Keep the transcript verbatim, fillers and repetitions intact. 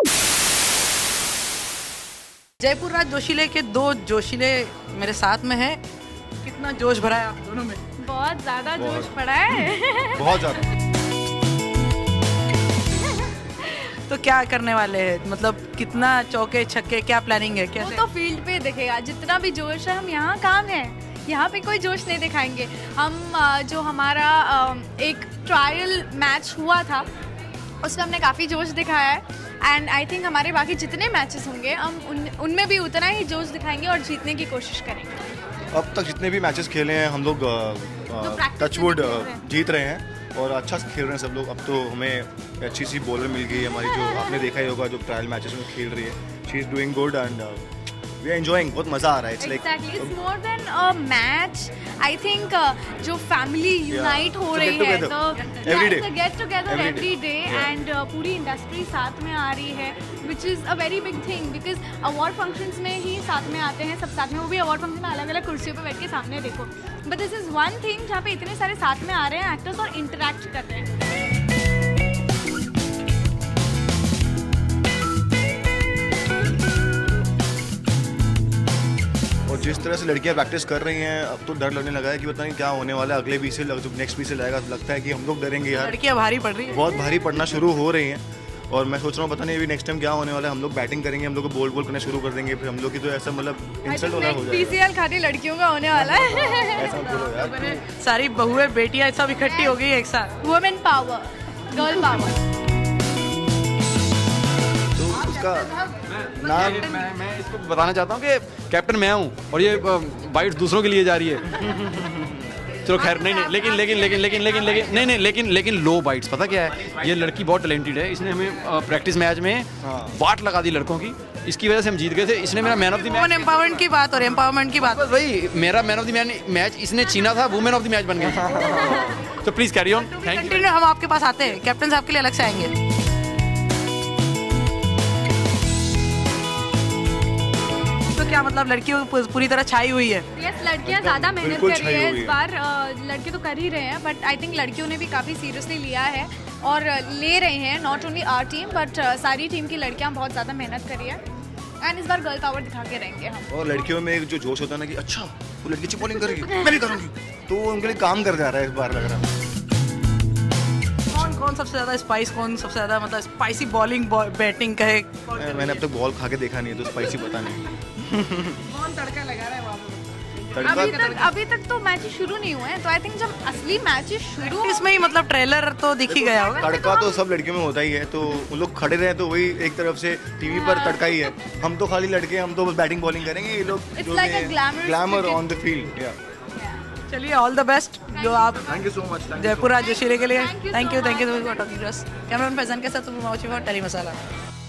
जयपुर राज जोशीले के दो जोशीले मेरे साथ में हैं। कितना जोश भरा है आप दोनों में? बहुत ज्यादा जोश पड़ा है। बहुत ज्यादा। तो क्या करने वाले हैं, मतलब कितना चौके छक्के, क्या प्लानिंग है? कैसे? वो तो फील्ड पे दिखेगा। जितना भी जोश है, हम यहाँ काम है, यहाँ पे कोई जोश नहीं दिखाएंगे हम। जो हमारा एक ट्रायल मैच हुआ था उसमें हमने काफ़ी जोश दिखाया है एंड आई थिंक हमारे बाकी जितने मैचेस होंगे हम उन उनमें भी उतना ही जोश दिखाएंगे और जीतने की कोशिश करेंगे। अब तक जितने भी मैचेस खेले हैं हम लोग टचवुड जीत रहे हैं और अच्छा खेल रहे हैं सब लोग। अब तो हमें अच्छी सी बॉलर मिल गई है हमारी, जो आपने देखा ही होगा, जो ट्रायल मैचेस में खेल रही है। She is doing good and we are enjoying. बहुत मजा आ रहा है। It's like exactly, it's more than a match. I think जो फैमिली यूनाइट हो रही है, तो get together every day and पूरी इंडस्ट्री साथ में आ रही है, which is a very big thing because award functions में ही साथ में आते हैं सब साथ में, वो भी अवार्ड फंक्शन में अलग अलग कुर्सियों पे बैठ के सामने देखो। But this is one thing जहाँ पे इतने सारे साथ में आ रहे हैं एक्टर्स और इंटरेक्ट कर रहे हैं। और जिस तरह से लड़कियां प्रैक्टिस कर रही हैं, अब तो डर लगने लगा है कि पता नहीं क्या होने वाला है। अगले बीस से जब नेक्स्ट बीस से जाएगा तो लगता है कि हम लोग डरेंगे यार। लड़कियां भारी पड़ रही है, बहुत भारी पड़ना शुरू हो रही हैं। और मैं सोच रहा हूँ पता नहीं अभी नेक्स्ट टाइम क्या होने वाला है। हम लोग बैटिंग करेंगे, हम लोग को बोल बोल करना शुरू कर देंगे, फिर हम लोग की तो ऐसा मतलब इंसल्ट होना हो जाएगा। पीसीएल खाली लड़कियों का होने वाला है। ऐसा बोलो यार। सारी बहुएं बेटियां सब इकट्ठी हो गई एक साथ। Women power, girl power. तो उसका नाम मैं मैं इसको बताना चाहता हूँ कि कैप्टन मैं हूँ और ये बाइट दूसरों के लिए जा रही है। चलो खैर, नहीं नहीं लेकिन लेकिन लेकिन लेकिन लेकिन लेकिन नहीं नहीं लेकिन लेकिन लो बाइट्स। पता क्या है, ये लड़की बहुत टैलेंटेड है। इसने हमें प्रैक्टिस मैच में वाट लगा दी लड़कों की, इसकी वजह से हम जीत गए थे। इसने मेरा man of the match, empowerment की बात और एम्पावरमेंट की बात, भाई मेरा मैन ऑफ द मैच इसने छीना था, वुमेन ऑफ द मैच बन गई। तो please carry on. Thank you. हम आपके पास आते हैं, कैप्टन साहब के लिए अलग से आएंगे। क्या मतलब लड़कियों पूरी तरह छाई हुई है? यस, लड़कियां ज्यादा मेहनत कर रही है इस बार। लड़के तो कर ही रहे हैं बट आई थिंक लड़कियों ने भी काफी सीरियसली लिया है और ले रहे हैं। Not only our team but सारी टीम की लड़कियां बहुत ज्यादा मेहनत कर रही है एंड इस बार गर्ल पावर दिखा के रहेंगे हम। और लड़कियों में एक जो जोश होता है ना कि अच्छा वो लड़की अच्छी बॉलिंग करेगी, मैं भी करूंगी, तो उनके लिए काम कर जा रहा है इस बार लग रहा है। कौन कौन सबसे ज्यादा स्पाइस, कौन सबसे ज्यादा मतलब स्पाइसी बॉलिंग बैटिंग कहे? मैंने अब तक बॉल खा के देखा नहीं है तो स्पाइसी पता नहीं। कौन तड़का लगा रहा है वहाँ पे? अभी तक अभी तक तो मैच शुरू नहीं हुए हैं, तो आई थिंक जब असली मैचेस शुरू इसमें ही मतलब ट्रेलर तो दिख ही गया होगा। तड़का तो सब लड़कियों में होता ही है, तो वो लोग खड़े रहे तो वही एक तरफ से टीवी पर तड़का ही है। हम तो खाली लड़के, हम तो बस बैटिंग बॉलिंग करेंगे, ये लोग ग्लैमर ऑन द फील्ड। चलिए, ऑल द बेस्ट। जो आप thank you so much Jaipur Raj Joshile के लिए। Thank you thank you cameraman Faizan के साथ टेली मसाला।